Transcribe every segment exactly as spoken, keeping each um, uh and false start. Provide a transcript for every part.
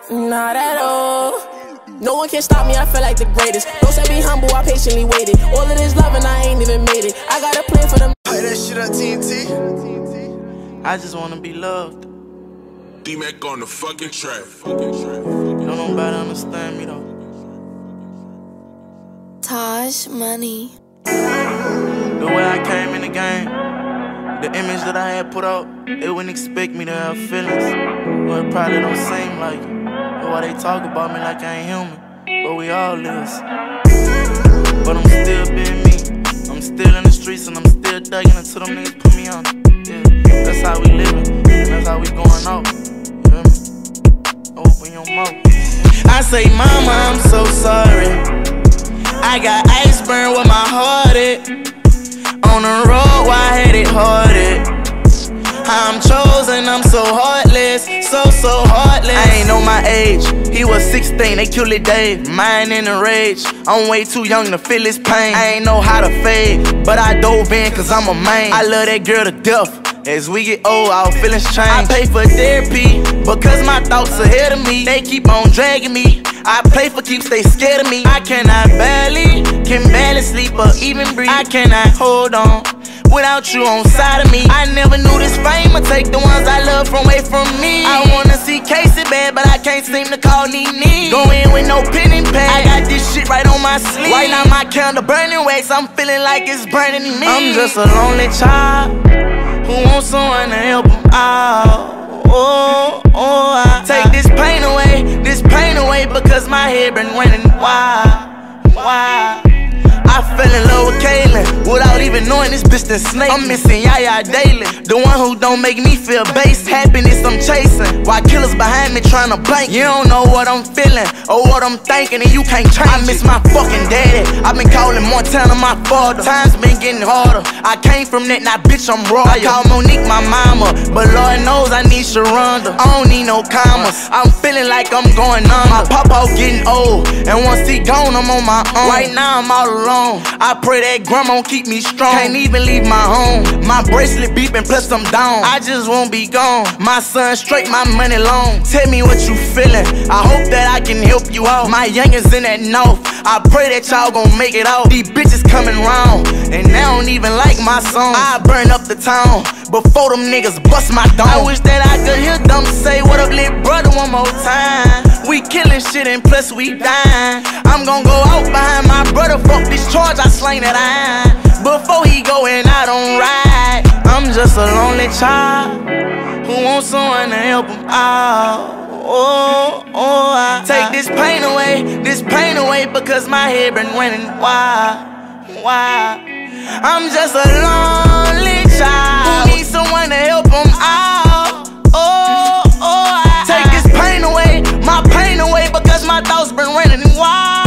Not at all. No one can stop me, I feel like the greatest. Don't say be humble, I patiently waited. All of this love and I ain't even made it. I got a plan for them. Play that shit on T N T. I just wanna be loved. D-Mac on the fucking track. Don't nobody understand me though. Taj Money. The way I came in the game, the image that I had put out, they wouldn't expect me to have feelings. Well, it probably don't seem like it. But why they talk about me like I ain't human? But we all is. But I'm still being me. I'm still in the streets and I'm still thugging until them niggas put me on. Yeah, that's how we living, and that's how we going out. You hear me? Open your mouth. I say, mama, I'm so sorry. I got ice burn with my heart at. On the road, why I had it hearted. I'm chosen, I'm so heartless, so, so heartless. I ain't know my age, he was sixteen, they killed it Dave. Mine in a rage, I'm way too young to feel his pain. I ain't know how to fade, but I dove in cause I'm a man. I love that girl to death. As we get old, our feelings change. I pay for therapy, because my thoughts ahead of me. They keep on dragging me. I play for keeps, they scared of me. I cannot barely, can barely sleep or even breathe. I cannot hold on without you on side of me. I never knew this fame would take the ones I love from away from me. I wanna see Casey bad, but I can't seem to call Nene. Go in with no pen and pad, I got this shit right on my sleeve. Right now my candle burning wax, I'm feeling like it's burning me. I'm just a lonely child who wants someone to help him out. Oh, oh, I take this pain away, this pain away, because my head been running wild, wild. I fell in love with Kaylin without even knowing this bitch done snake. I'm missing Yaya daily, the one who don't make me feel base. Happiness I'm chasing, while killers behind me trying to blank. You don't know what I'm feeling or what I'm thinking, and you can't change. I miss my fucking daddy, I've been calling Montana my father. Times been getting harder, I came from that, now bitch I'm raw. I call Monique my mama, but Lord knows I need Sharonda. I don't need no commas, I'm feeling like I'm going under. My papa getting old, and once he gone I'm on my own. Right now I'm all alone, I pray that grandma keep me strong. Can't even leave my home, my bracelet beeping plus I'm down. I just won't be gone, my son straight, my money long. Tell me what you feeling, I hope that I can help you out. My youngins in that north, I pray that y'all gon' make it out. These bitches coming round, and they don't even like my song. I burn up the town, before them niggas bust my dome. I wish that I could hear them say, what up lit brother one more time. We killing shit and plus we dying. I'm gon' go out behind my brother, fuck this charge, I slang that iron. Before he go and I don't ride. I'm just a lonely child who wants someone to help him out. Oh, oh, I take this pain away, this pain away, because my head been running wild, wild. I'm just a lonely child who needs someone to help him out. Oh, oh, I take this pain away, my pain away, because my thoughts been running wild.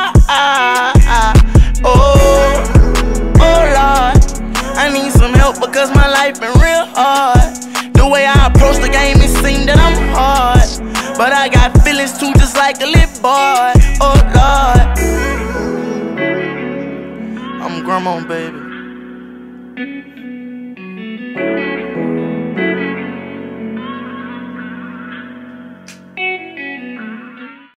Oh, oh Lord, I need some help because my life been real hard. The way I approach the game, it seems that I'm hard, but I got feelings too, just like a little boy. Oh Lord, I'm grandma, baby.